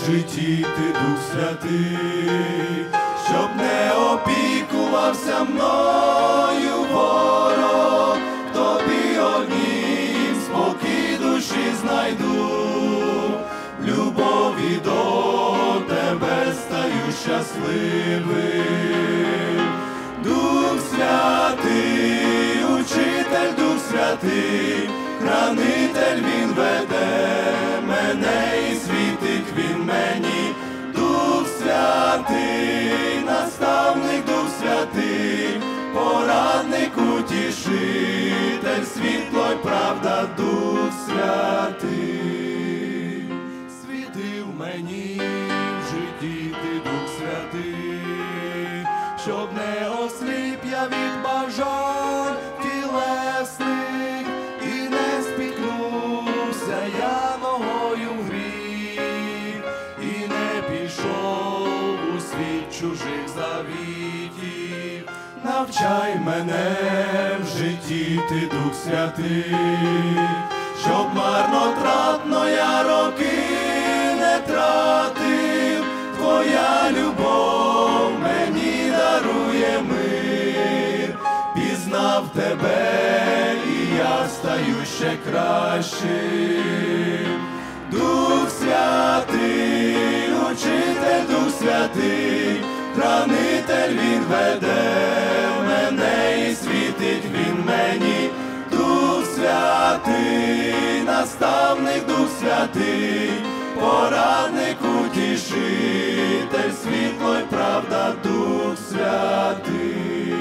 житті ти, Дух Святий, щоб не опікувався мною ворог, тобі однім спокій душі знайду, в любові до тебе стаю щасливим. Дух Святий, Учитель, Дух Святий, Хранитель, Він веде мене і світить Він мені. Дух Святий, Наставник, Дух Святий, Порадник, Утішитель, світло й правда, Дух Святий. Світи в мені в житті ти, Дух Святий, щоб не осліп я від бажань тілесних і не спіткнувся я ногою в гріх, і не пішов у світ чужих завітів. Навчай мене в житті ти, Дух Святий, щоб марнотратно я роки не тратив. Твоя любов мені дарує мир, пізнав тебе і я стаю ще кращим. Дух Святий, Учитель, Дух Святий, Хранитель, Він веде мене і світить Він мені. Дух Святий, Наставник, Дух Святий, Порадник, Утішитель, світло й правда, Дух Святий.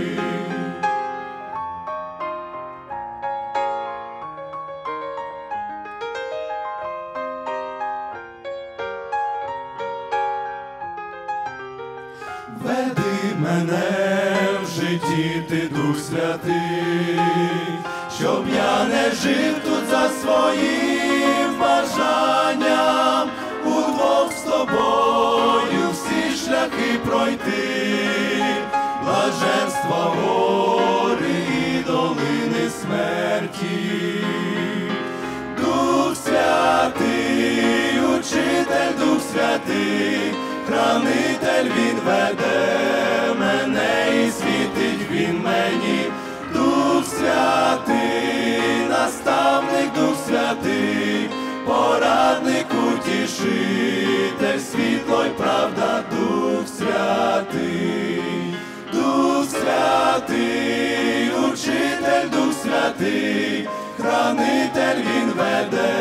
Веди мене в житті ти, Дух Святий, щоб я не жив тут за своїм бажанням, удвох з тобою всі шляхи пройти, блаженства гори і долини смерті. Дух Святий, Учитель, Дух Святий, Хранитель, Він веде мене і світить Він мені. Дух Святий, Наставник, Дух Святий, Порадник, Утішитель, світло й правда, Дух Святий. Дух Святий, Учитель, Дух Святий, Хранитель, Він веде